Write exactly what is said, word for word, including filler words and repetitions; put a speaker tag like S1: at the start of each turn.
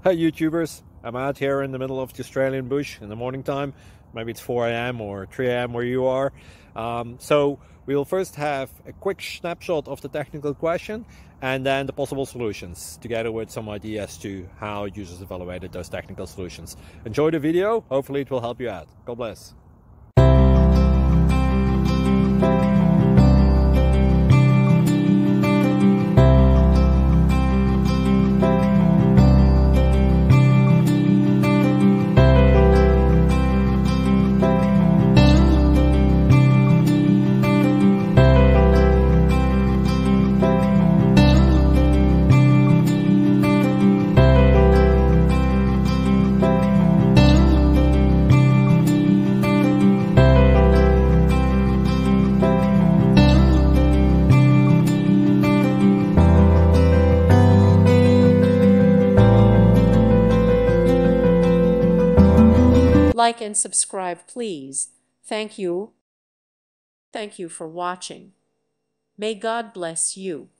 S1: Hi YouTubers, I'm out here in the middle of the Australian bush in the morning time. Maybe it's four A M or three A M where you are. Um, so we'll first have a quick snapshot of the technical question and then the possible solutions, together with some ideas to how users evaluated those technical solutions. Enjoy the video, hopefully it will help you out. God bless.
S2: Like and subscribe, please. Thank you. Thank you for watching. May God bless you.